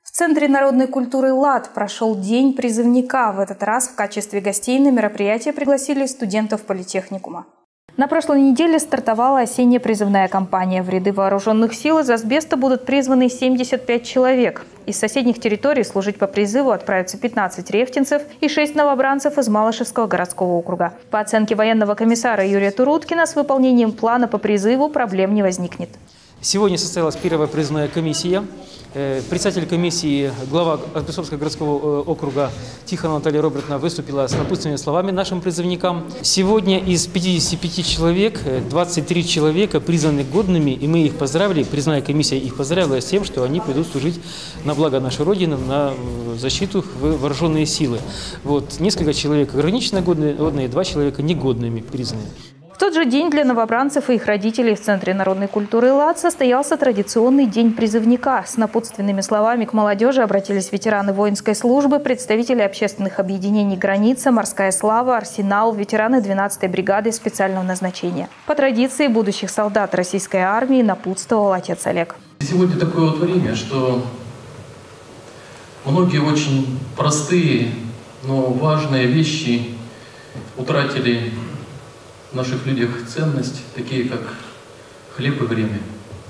В Центре народной культуры «ЛАД» прошел День призывника. В этот раз в качестве гостей на мероприятие пригласили студентов политехникума. На прошлой неделе стартовала осенняя призывная кампания. В ряды вооруженных сил из асбеста будут призваны 75 человек. Из соседних территорий служить по призыву отправятся 15 рефтинцев и 6 новобранцев из Малышевского городского округа. По оценке военного комиссара Юрия Туруткина, с выполнением плана по призыву проблем не возникнет. Сегодня состоялась первая призывная комиссия. Председатель комиссии, глава Асбестовского городского округа Тихонова Наталья Робертовна выступила с напутственными словами нашим призывникам. Сегодня из 55 человек 23 человека признаны годными, и мы их поздравили, призывная комиссия их поздравила с тем, что они придут служить на благо нашей Родины, на защиту в вооруженные силы. Вот, несколько человек ограниченно годные, 2 человека негодными признаны. В тот же день для новобранцев и их родителей в Центре народной культуры «ЛАД» состоялся традиционный день призывника. С напутственными словами к молодежи обратились ветераны воинской службы, представители общественных объединений «Граница», «Морская слава», «Арсенал», ветераны 12-й бригады специального назначения. По традиции будущих солдат российской армии напутствовал отец Олег. Сегодня такое вот время, что многие очень простые, но важные вещи утратили в наших людях ценность, такие как хлеб и время.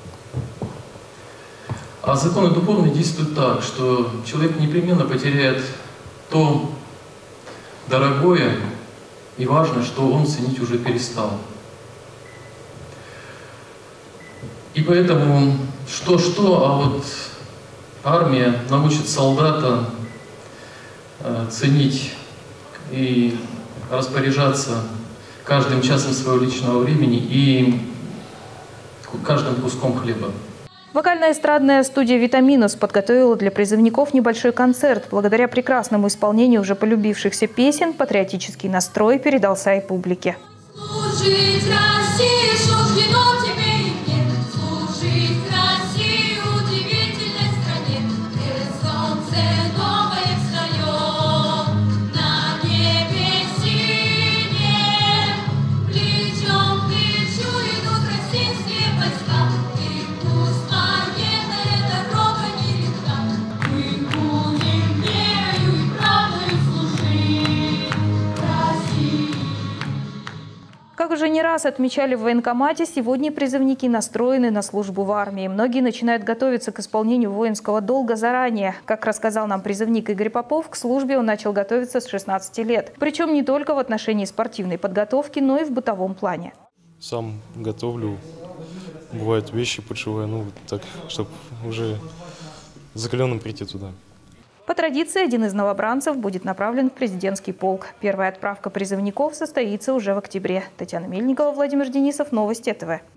А законы духовные действуют так, что человек непременно потеряет то дорогое и важное, что он ценить уже перестал. И поэтому что-что, а вот армия научит солдата ценить и распоряжаться каждым часом своего личного времени и каждым куском хлеба. Вокально-эстрадная студия «Витаминус» подготовила для призывников небольшой концерт. Благодаря прекрасному исполнению уже полюбившихся песен патриотический настрой передался и публике. Как уже не раз отмечали в военкомате, сегодня призывники настроены на службу в армии. Многие начинают готовиться к исполнению воинского долга заранее. Как рассказал нам призывник Игорь Попов, к службе он начал готовиться с 16 лет. Причем не только в отношении спортивной подготовки, но и в бытовом плане. Сам готовлю. Бывают вещи подшиваю, так, чтобы уже закаленным прийти туда. По традиции, один из новобранцев будет направлен в президентский полк. Первая отправка призывников состоится уже в октябре. Татьяна Мельникова, Владимир Денисов, Новости ТВ.